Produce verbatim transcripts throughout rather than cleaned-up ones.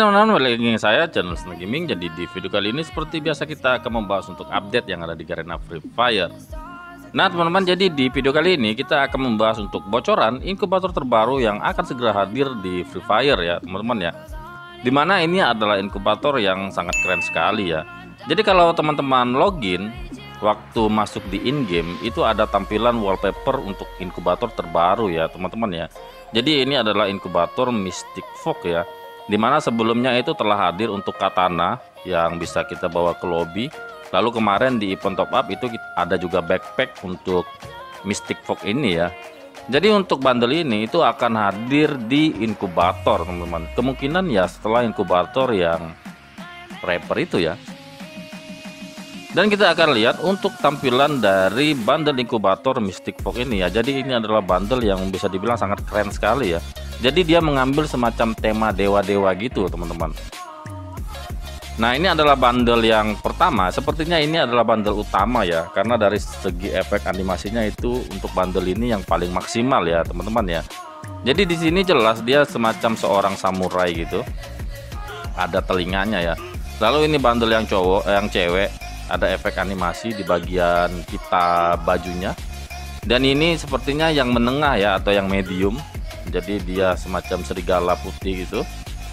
teman-teman, balik lagi dengan saya channel Senang Gaming. Jadi di video kali ini seperti biasa kita akan membahas untuk update yang ada di Garena Free Fire. Nah teman-teman, jadi di video kali ini kita akan membahas untuk bocoran inkubator terbaru yang akan segera hadir di Free Fire ya teman-teman ya. Dimana ini adalah inkubator yang sangat keren sekali ya. Jadi kalau teman-teman login waktu masuk di in-game itu ada tampilan wallpaper untuk inkubator terbaru ya teman-teman ya. Jadi ini adalah inkubator Mystic Fog ya, dimana sebelumnya itu telah hadir untuk katana yang bisa kita bawa ke lobby. Lalu kemarin di event top up itu ada juga backpack untuk Mystic Fog ini ya. Jadi untuk bundle ini itu akan hadir di inkubator teman-teman. Kemungkinan ya setelah inkubator yang Reaper itu ya. Dan kita akan lihat untuk tampilan dari bundle inkubator Mystic Fog ini ya. Jadi ini adalah bundle yang bisa dibilang sangat keren sekali ya. Jadi dia mengambil semacam tema dewa-dewa gitu teman-teman. Nah ini adalah bundle yang pertama. Sepertinya ini adalah bundle utama ya, karena dari segi efek animasinya itu untuk bundle ini yang paling maksimal ya teman-teman ya. Jadi di sini jelas dia semacam seorang samurai gitu, ada telinganya ya. Lalu ini bundle yang cowok, eh, yang cewek, ada efek animasi di bagian kita bajunya. Dan ini sepertinya yang menengah ya, atau yang medium. Jadi dia semacam serigala putih gitu.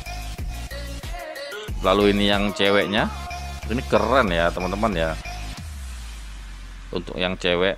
Lalu ini yang ceweknya, ini keren ya teman-teman ya. Untuk yang cewek.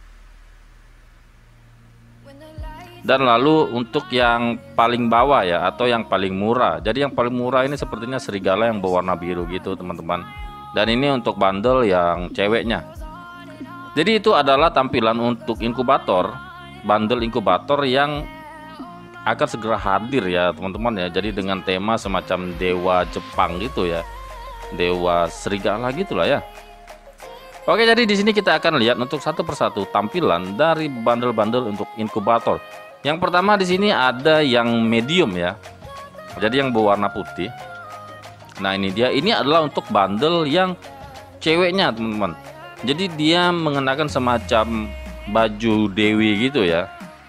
Dan lalu untuk yang paling bawah ya, atau yang paling murah. Jadi yang paling murah ini sepertinya serigala yang berwarna biru gitu teman-teman. Dan ini untuk bundle yang ceweknya. Jadi itu adalah tampilan untuk inkubator, bundle inkubator yang akan segera hadir ya teman-teman ya. Jadi dengan tema semacam dewa Jepang gitu ya, dewa serigala gitulah ya. Oke, jadi di sini kita akan lihat untuk satu persatu tampilan dari bundle-bundle untuk inkubator. Yang pertama di sini ada yang medium ya, jadi yang berwarna putih. Nah ini dia, ini adalah untuk bundle yang ceweknya teman-teman. Jadi dia mengenakan semacam baju dewi gitu ya,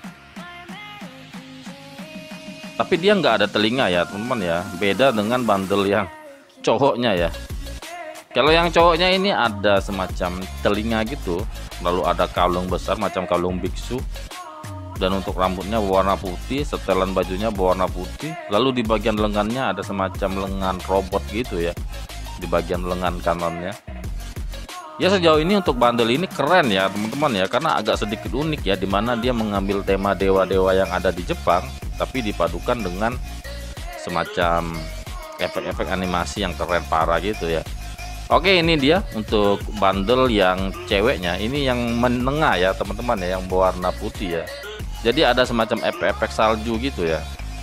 tapi dia nggak ada telinga ya teman-teman ya, beda dengan bundle yang cowoknya ya. Kalau yang cowoknya ini ada semacam telinga gitu, lalu ada kalung besar macam kalung biksu, dan untuk rambutnya berwarna putih, setelan bajunya berwarna putih, lalu di bagian lengannya ada semacam lengan robot gitu ya, di bagian lengan kanannya. Ya sejauh ini untuk bundle ini keren ya teman-teman ya, karena agak sedikit unik ya, dimana dia mengambil tema dewa-dewa yang ada di Jepang, tapi dipadukan dengan semacam efek-efek animasi yang keren parah gitu ya. Oke, ini dia untuk bundle yang ceweknya, ini yang menengah ya teman-teman ya, yang berwarna putih ya. Jadi ada semacam efek-efek salju gitu ya.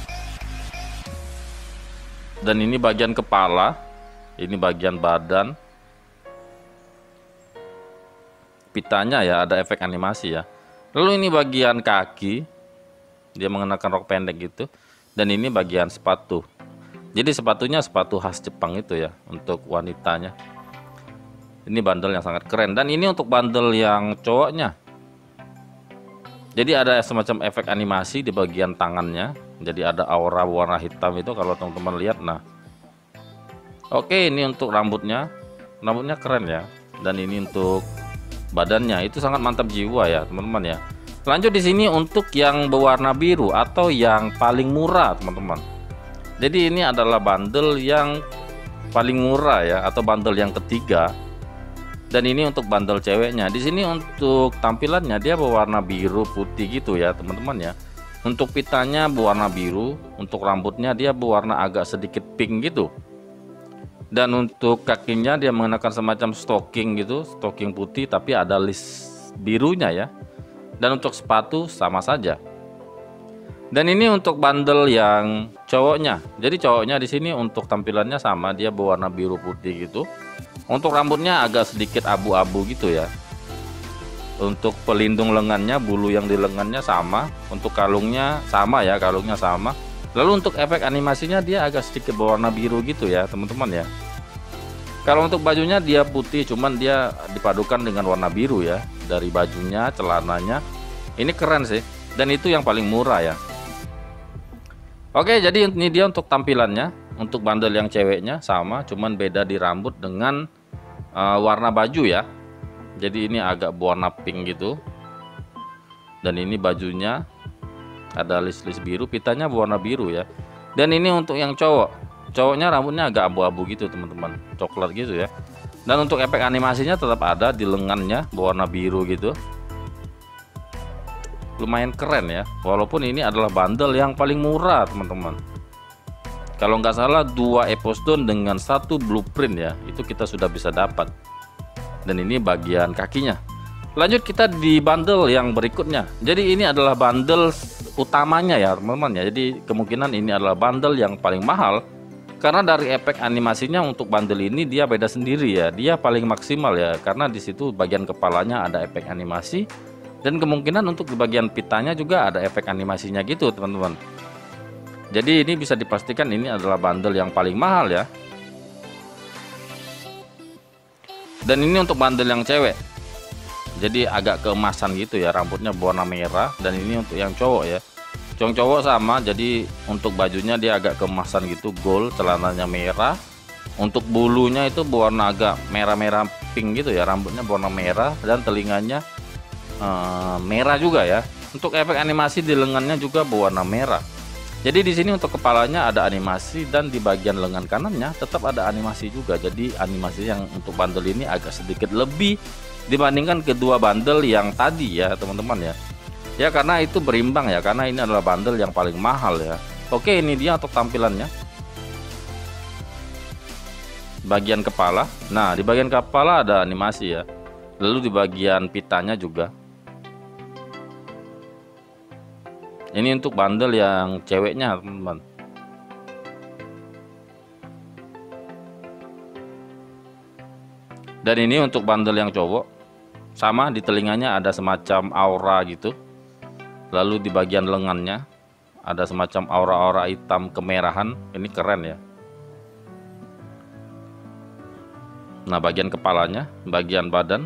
Dan ini bagian kepala, ini bagian badan, pitanya ya, ada efek animasi ya. Lalu ini bagian kaki, dia mengenakan rok pendek gitu. Dan ini bagian sepatu. Jadi sepatunya sepatu khas Jepang itu ya, untuk wanitanya. Ini bundle yang sangat keren. Dan ini untuk bundle yang cowoknya. Jadi ada semacam efek animasi di bagian tangannya. Jadi ada aura warna hitam itu kalau teman-teman lihat. Nah, oke, ini untuk rambutnya, rambutnya keren ya. Dan ini untuk badannya, itu sangat mantap jiwa ya teman-teman ya. Lanjut di sini untuk yang berwarna biru atau yang paling murah teman-teman. Jadi ini adalah bundle yang paling murah ya, atau bundle yang ketiga. Dan ini untuk bundle ceweknya. Di sini untuk tampilannya dia berwarna biru putih gitu ya teman-teman ya. Untuk pitanya berwarna biru, untuk rambutnya dia berwarna agak sedikit pink gitu. Dan untuk kakinya dia mengenakan semacam stocking gitu, stocking putih tapi ada list birunya ya. Dan untuk sepatu sama saja. Dan ini untuk bundle yang cowoknya. Jadi cowoknya di sini untuk tampilannya sama, dia berwarna biru putih gitu. Untuk rambutnya agak sedikit abu-abu gitu ya. Untuk pelindung lengannya, bulu yang di lengannya sama. Untuk kalungnya sama ya, kalungnya sama. Lalu untuk efek animasinya dia agak sedikit berwarna biru gitu ya teman-teman ya. Kalau untuk bajunya dia putih, cuman dia dipadukan dengan warna biru ya. Dari bajunya, celananya. Ini keren sih. Dan itu yang paling murah ya. Oke, jadi ini dia untuk tampilannya. untuk bundle yang ceweknya sama, cuman beda di rambut dengan uh, warna baju ya. Jadi ini agak berwarna pink gitu, dan ini bajunya ada list-list biru, pitanya berwarna biru ya. Dan ini untuk yang cowok, cowoknya rambutnya agak abu-abu gitu teman-teman, coklat gitu ya. Dan untuk efek animasinya tetap ada di lengannya berwarna biru gitu, lumayan keren ya. Walaupun ini adalah bundle yang paling murah teman-teman, kalau nggak salah dua Epo Stone dengan satu blueprint ya, itu kita sudah bisa dapat. Dan ini bagian kakinya. Lanjut kita di bundle yang berikutnya. Jadi ini adalah bundle utamanya ya teman-teman ya. Jadi kemungkinan ini adalah bundle yang paling mahal, karena dari efek animasinya untuk bundle ini dia beda sendiri ya. Dia paling maksimal ya, karena di situ bagian kepalanya ada efek animasi, dan kemungkinan untuk di bagian pitanya juga ada efek animasinya gitu teman-teman. Jadi ini bisa dipastikan ini adalah bundle yang paling mahal ya. Dan ini untuk bundle yang cewek, jadi agak keemasan gitu ya, rambutnya berwarna merah. Dan ini untuk yang cowok ya, yang cowok sama, jadi untuk bajunya dia agak keemasan gitu, gold, celananya merah. Untuk bulunya itu berwarna agak merah-merah pink gitu ya, rambutnya berwarna merah, dan telinganya uh, merah juga ya. Untuk efek animasi di lengannya juga berwarna merah. Jadi di sini untuk kepalanya ada animasi, dan di bagian lengan kanannya tetap ada animasi juga. Jadi animasi yang untuk bundle ini agak sedikit lebih dibandingkan kedua bundle yang tadi ya teman-teman ya. Ya karena itu berimbang ya, karena ini adalah bundle yang paling mahal ya. Oke, ini dia untuk tampilannya. Bagian kepala. Nah, di bagian kepala ada animasi ya. Lalu di bagian pitanya juga. Ini untuk bundle yang ceweknya teman-teman. Dan ini untuk bundle yang cowok, sama, di telinganya ada semacam aura gitu. Lalu di bagian lengannya ada semacam aura-aura hitam kemerahan. Ini keren ya. Nah, bagian kepalanya, bagian badan,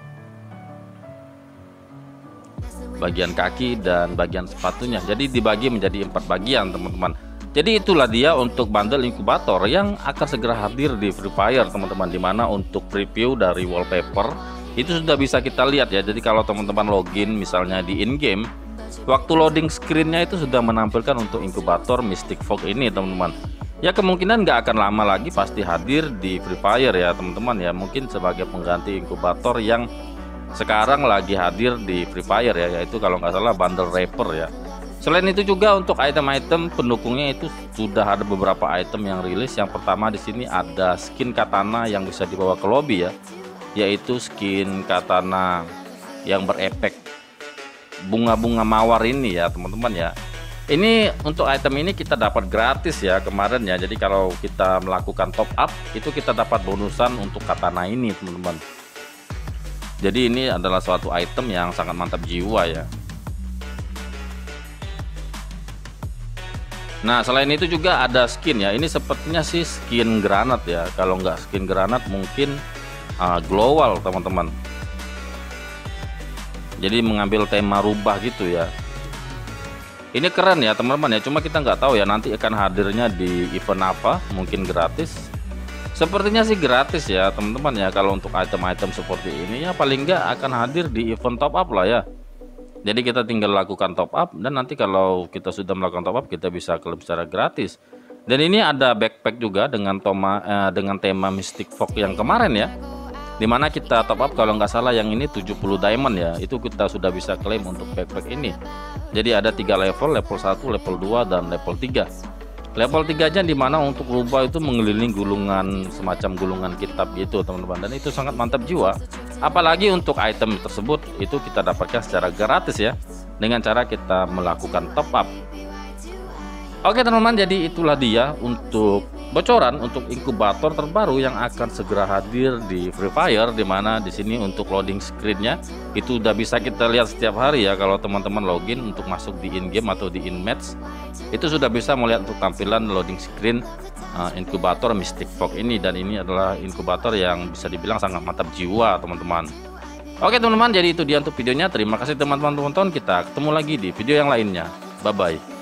bagian kaki, dan bagian sepatunya. Jadi dibagi menjadi empat bagian teman-teman. Jadi itulah dia untuk bundle inkubator yang akan segera hadir di Free Fire teman-teman. Dimana untuk preview dari wallpaper itu sudah bisa kita lihat ya. Jadi kalau teman-teman login misalnya di in-game, waktu loading screennya itu sudah menampilkan untuk inkubator Mystic Fog ini teman-teman. Ya kemungkinan nggak akan lama lagi pasti hadir di Free Fire ya teman-teman ya. Mungkin sebagai pengganti inkubator yang sekarang lagi hadir di Free Fire ya, yaitu kalau nggak salah bundle Reaper ya. Selain itu juga untuk item-item pendukungnya itu sudah ada beberapa item yang rilis. Yang pertama di sini ada skin katana yang bisa dibawa ke lobby ya, yaitu skin katana yang berefek bunga-bunga mawar ini ya teman-teman ya. Ini untuk item ini kita dapat gratis ya kemarin ya. Jadi kalau kita melakukan top up itu kita dapat bonusan untuk katana ini teman-teman. Jadi ini adalah suatu item yang sangat mantap jiwa ya. Nah selain itu juga ada skin ya. Ini sepertinya sih skin granat ya. Kalau nggak skin granat mungkin uh, glowal teman-teman. Jadi mengambil tema rubah gitu ya. Ini keren ya teman-teman ya. Cuma kita nggak tahu ya nanti akan hadirnya di event apa. Mungkin gratis. Sepertinya sih gratis ya teman-teman ya. Kalau untuk item-item seperti ini ya paling nggak akan hadir di event top up lah ya. Jadi kita tinggal lakukan top up, dan nanti kalau kita sudah melakukan top up kita bisa klaim secara gratis. Dan ini ada backpack juga dengan tema eh, dengan tema Mystic Fog yang kemarin ya. Dimana kita top up kalau nggak salah yang ini tujuh puluh diamond ya. Itu kita sudah bisa klaim untuk backpack ini. Jadi ada tiga level, level satu, level dua, dan level tiga. Level tiga nya dimana untuk rubah itu mengelilingi gulungan, semacam gulungan kitab gitu teman-teman. Dan itu sangat mantap jiwa. Apalagi untuk item tersebut itu kita dapatkan secara gratis ya, dengan cara kita melakukan top up. Oke teman-teman, jadi itulah dia untuk bocoran untuk inkubator terbaru yang akan segera hadir di Free Fire. Dimana di sini untuk loading screennya itu udah bisa kita lihat setiap hari ya. Kalau teman-teman login untuk masuk di in game atau di in match, itu sudah bisa melihat untuk tampilan loading screen uh, inkubator Mystic Fog ini. Dan ini adalah inkubator yang bisa dibilang sangat mantap jiwa teman-teman. Oke teman-teman, jadi itu dia untuk videonya. Terima kasih teman-teman tonton. Kita ketemu lagi di video yang lainnya. Bye bye.